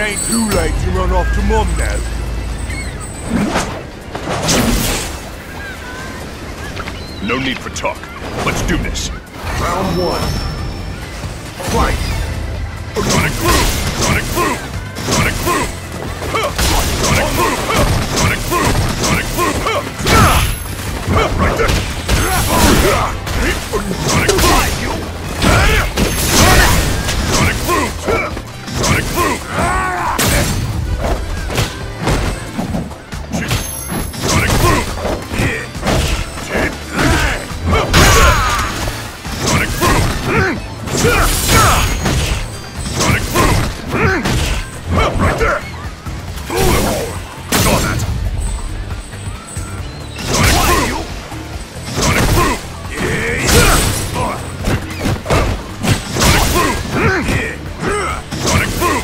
ain't too late to run off to Mum now. No need for talk. Let's do this. Round one. Fight! Sonic Boom! Sonic Boom! Sonic Boom! Sonic Boom! Sonic Boom! Sonic Boom! Right there! Sonic Boom! Sonic Boom! Sonic Boom! Sonic Boom! Sonic Boom! Sonic Boom! Right there! Saw that! Sonic Boom! Sonic Boom! Sonic Boom! Sonic Boom!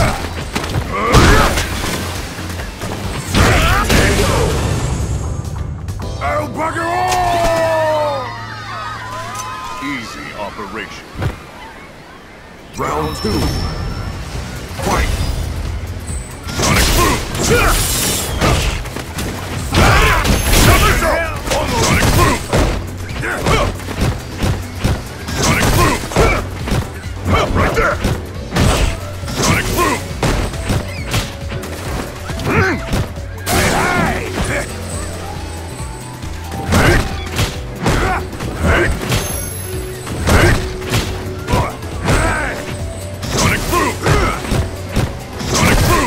Oh, bugger all! Easy operation. Round two. Fight! Sonic Boom! Sonic Boom! Sonic Boom! Right there! Sonic Boom! Sonic Boom! Sonic Boom!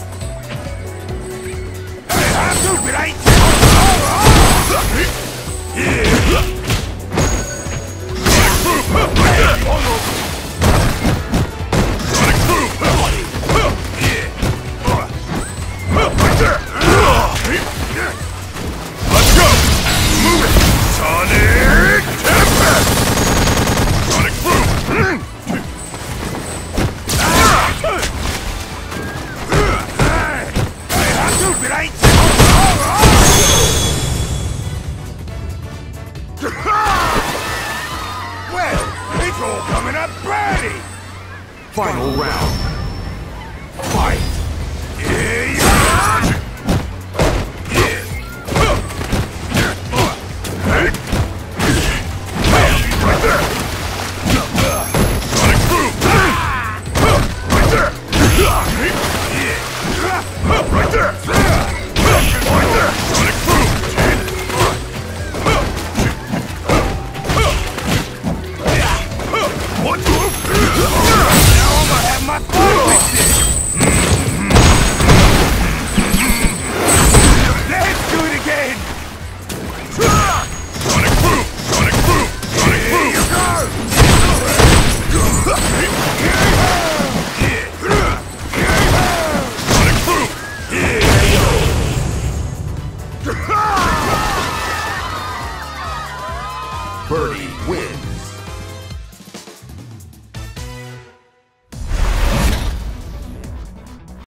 Stupid, ain't Sonic Boom! Right there! Sonic Boom! Right there! Let's go! Move it! Sonic Tempest! Sonic Boom! stupid, ain't Well, it's all coming up pretty! Final round.